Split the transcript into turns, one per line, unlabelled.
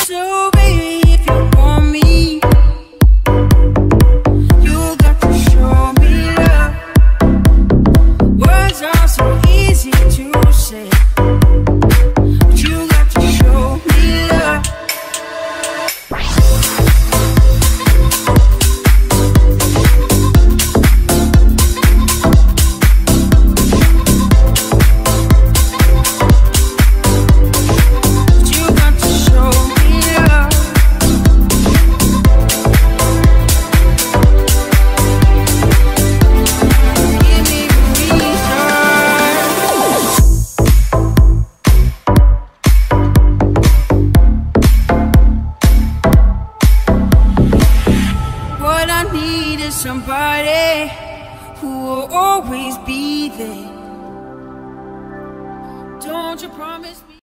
So baby, if you want me, you got to show me love. Words are so easy to say, but you got to show me love. Somebody who will always be there. Don't you promise?